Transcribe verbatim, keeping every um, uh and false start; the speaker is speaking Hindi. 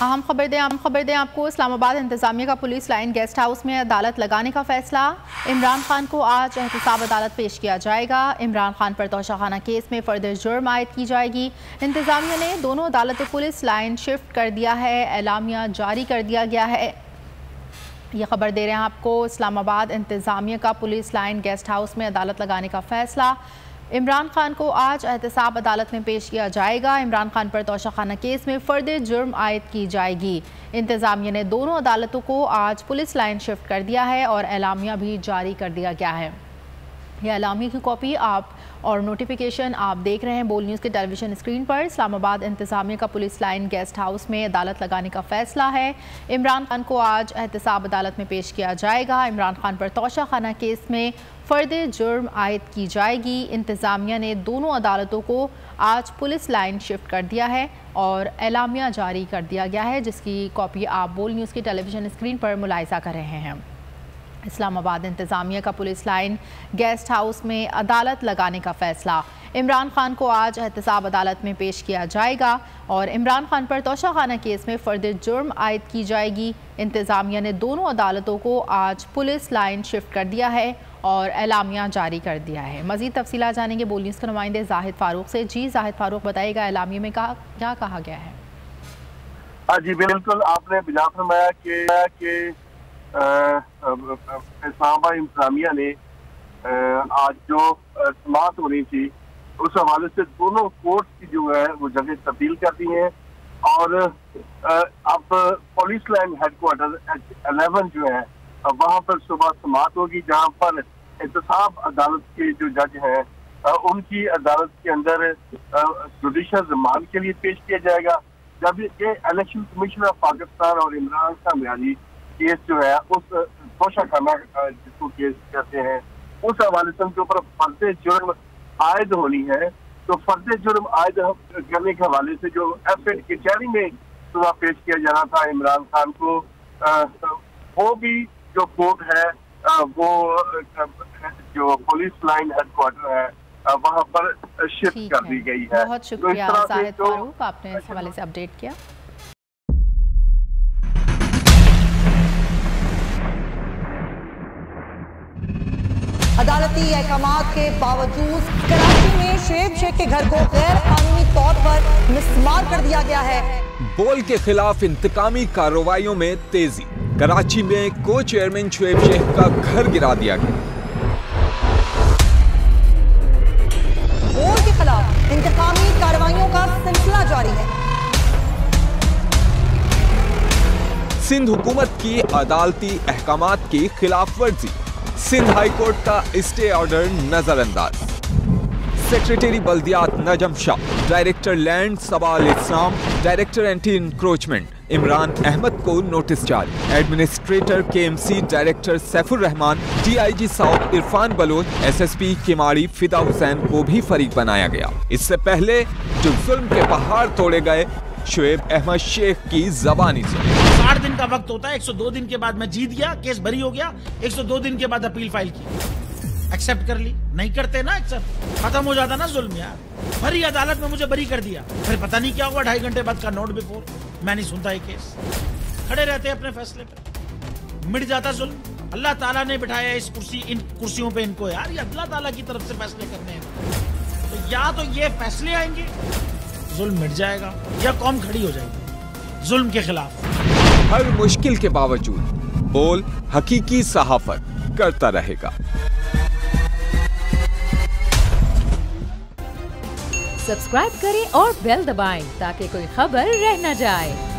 अहम खबर दें अहम खबर दें आपको इस्लामाबाद इंतजामिया का पुलिस लाइन गेस्ट हाउस में अदालत लगाने का फैसला। इमरान खान को आज एहतसाब अदालत पेश किया जाएगा। इमरान खान पर तोशाखाना केस में फर्दर जुर्म आयद की जाएगी। इंतजामिया ने दोनों अदालतों पुलिस लाइन शिफ्ट कर दिया है। एलामिया जारी कर दिया गया है। ये खबर दे रहे हैं आपको इस्लामाबाद इंतजामिया का पुलिस लाइन गेस्ट हाउस में अदालत लगाने का फैसला। इमरान खान को आज एहतसाब अदालत में पेश किया जाएगा। इमरान खान पर तोशाखाना केस में फर्दर जुर्म आयद की जाएगी। इंतजामिया ने दोनों अदालतों को आज पुलिस लाइन शिफ्ट कर दिया है और एलामिया भी जारी कर दिया गया है। यह एलामिया की कॉपी आप और नोटिफिकेशन आप देख रहे हैं बोल न्यूज़ के टेलीविजन स्क्रीन पर। इस्लामाबाद इंतजामिया का पुलिस लाइन गेस्ट हाउस में अदालत लगाने का फैसला है। इमरान खान को आज एहतसाब अदालत में पेश किया जाएगा। इमरान खान पर तोशाखाना केस में फर्दर जुर्म आयद की जाएगी। इंतजामिया ने दोनों अदालतों को आज पुलिस लाइन शिफ्ट कर दिया है और एलामिया जारी कर दिया गया है, जिसकी कॉपी आप बोल न्यूज़ की टेलीविजन स्क्रीन पर मुलाहिजा कर रहे हैं। इस्लामाबाद इंतजामिया का पुलिस लाइन गेस्ट हाउस में अदालत लगाने का फैसला। इमरान खान को आज एहतसाब अदालत में पेश किया जाएगा और इमरान खान पर तोशाखाना केस में फर्दर जुर्म आयद की जाएगी। इंतजामिया ने दोनों अदालतों को आज पुलिस लाइन शिफ्ट कर दिया है और एलामिया जारी कर दिया है। मज़ीद तफसीलात जानेंगे बोल न्यूज़ के नुमाइंदे जाहिद फारूक से। जी जाहिद फारूक, बताइएगा एलामिया में कहा क्या कहा गया है? जी बिल्कुल, आपने बिना फरमाया कि इस्लामाबाद इंतजामिया ने आज जो समाअत होनी थी उस हवाले से दोनों कोर्ट की जो है वो जगह तब्दील कर दी है और अब पुलिस लाइन हेडक्वार्टर इलेवन जो है वहाँ पर सुबह समाअत होगी, जहाँ पर एहतसाब अदालत के जो जज हैं उनकी अदालत के अंदर जुडिशल रिमांड के लिए पेश किया जाएगा। जब ये इलेक्शन कमीशन ऑफ पाकिस्तान और इमरान खान केस जो है उस तोशाखाना जिसको केस कहते हैं उस हवाले से उनके ऊपर फर्द जुर्म आयद होनी है, तो फर्द जुर्म आयद करने के हवाले से जो एफ ए कचहरी में सुबह पेश किया जाना था इमरान खान को, वो भी जो कोर्ट है वो जो पुलिस लाइन हेडक्वार्टर है वहाँ पर शिफ्ट कर दी गई है। बहुत शुक्रिया जाहिद फारूक, आपने इस हवाले से अपडेट किया। अदालती अहकामात के बावजूद कराची में शुएब शेख के घर को गैर कानूनी तौर पर मिसमार कर दिया गया है। बोल के खिलाफ इंतकामी कार्रवाइयों में तेजी। कराची में को चेयरमैन शुएब शेख का घर गिरा दिया गया। बोल के खिलाफ इंतकामी कार्रवाइयों का सिलसिला जारी है। सिंध हुकूमत की अदालती अहकामात की खिलाफ वर्जी। सिंध हाई कोर्ट का स्टे ऑर्डर नजरअंदाज। सेक्रेटरी बल्दियात Najam Shah, director land Sabal Islam, director anti encroachment Imran Ahmed को नोटिस जारी। Administrator K M C director Saifur Rehman, D I G South Irfan Baloch, S S P Keamari Fida Hussain को भी फरीक बनाया गया। इससे पहले जो जुल्म के पहाड़ तोड़े गए, शुएब अहमद शेख की जबानी से साठ दिन का वक्त होता है। एक सौ दो दिन के बाद मैं जीत गया, केस बरी हो गया। एक सौ दो दिन के बाद अपील फाइल की, एक्सेप्ट कर ली। नहीं करते ना एक्सेप्ट, खत्म हो जाता ना जुल्म यार। भरी अदालत में मुझे बरी कर दिया, फिर पता नहीं क्या हुआ ढाई घंटे बाद का नोट बिफोर। मैं नहीं सुनता ये केस, खड़े रहते अपने फैसले पे, मिट जाता जुल्म। अल्लाह ताला ने बिठाया इस कुर्सी इन कुर्सियों पे इनको यार, ये अल्लाह ताला की तरफ से फैसले करने हैं। तो या तो ये फैसले आएंगे, जुल्म मिट जाएगा, या कौम खड़ी हो जाएगी जुल्म के खिलाफ। हर मुश्किल के बावजूद बोल हकीकी सहाफत करता रहेगा। सब्सक्राइब करें और बेल दबाएं ताकि कोई खबर रह न जाए।